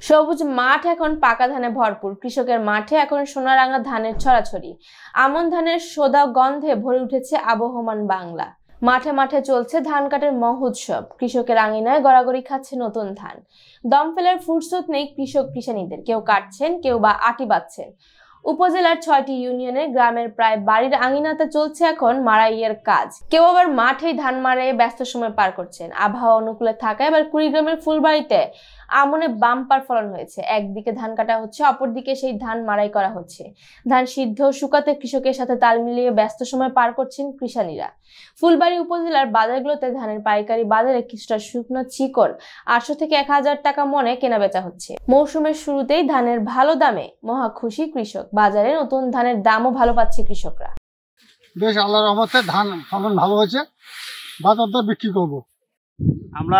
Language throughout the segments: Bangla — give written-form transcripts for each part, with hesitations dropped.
সবুজ মাঠ এখন পাকা ধানে ভরপুর। কৃষকের মাঠে এখন সোনারাঙা ধানের ছড়াছড়ি। আমন ধানের সোদা গন্ধে ভরে উঠেছে আবহমান বাংলা। মাঠে মাঠে চলছে ধান কাটার মহোৎসব। কৃষকের আঙিনায় গড়াগড়ি খাচ্ছে নতুন ধান। দম ফেলার ফুরসত নেই কৃষক কিষানীদের। কেউ কাটছেন, কেউ বা আটি বাঁধছেন। উপজেলার 6টি ইউনিয়নের গ্রামের প্রায় বাড়ির আঙিনাতে চলছে এখন মাড়াইয়ের কাজ। কেউ আবার মাঠেই ধান মাড়াইয়ে ব্যস্ত সময় পার করছেন। আবহাওয়া অনুকূলে থাকায় এবার কুড়িগ্রামের ফুলবাড়িতে আমনে বাম্পার ফলন হয়েছে। একদিকে ধান কাটা হচ্ছে, অপরদিকে সেই ধান মাড়াই করা হচ্ছে। ধান সিদ্ধ শুকাতে কৃষকের সাথে তাল মিলিয়ে ব্যস্ত সময় পার করছেন কৃষানীরা। ফুলবাড়ি উপজেলার বাজারগুলোতে ধানের পাইকারি বাজারে কিছুটা শুকনো চিকন 800 থেকে 1000 টাকা মনে কেনা বেচা হচ্ছে। মৌসুমের শুরুতেই ধানের ভালো দামে মহা খুশি কৃষক। বাজারে নতুন ধানের দামও ভালো পাচ্ছে কৃষকরা। বেশ আল্লাহর রহমতে ধান ফলন ভালো হয়েছে, বাজার দর বিক্রি করবো। আমরা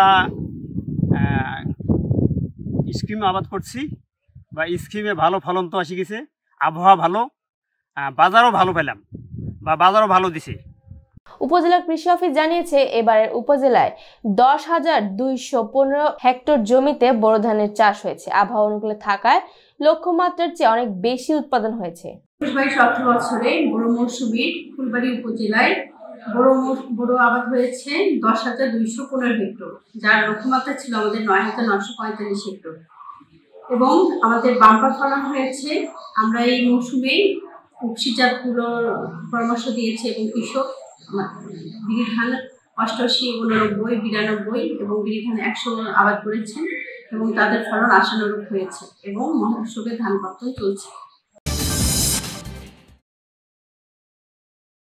স্কিম আবাদ করছি বা স্কিমে ভালো ফলন তো আসি গেছে, আবহাওয়া ভালো, বাজারও ভালো পেলাম বা বাজারও ভালো দিছে। উপজেলা কৃষি অফিস জানিয়েছে এবারের উপজেলায় 10,215 হেক্টর জমিতে বোরো ধানের চাষ হয়েছে। আবহাওয়া অনুকূলে থাকায় লক্ষ্যমাত্রার চেয়ে অনেক বেশি উৎপাদন হয়েছে। 22-18 বছরে বোরো মৌসুমে ফুলবাড়ি উপজেলায় বোরো আবাদ হয়েছে 10,215 হেক্টর, যার লক্ষ্যমাত্রা ছিল আমাদের 9,945 হেক্টর এবং আমাদের বাম্পার ফলন হয়েছে। আমরা এই মৌসুমে উপসিজাত পরামর্শ দিয়েছে এবং কৃষক বিড়ি ধান 88, 89, 92 এবং বিড়ি ধান 100 আবাদ করেছেন এবং তাদের ফলন আশানুরূপ হয়েছে এবং মহোৎসবে ধান কর্তন চলছে।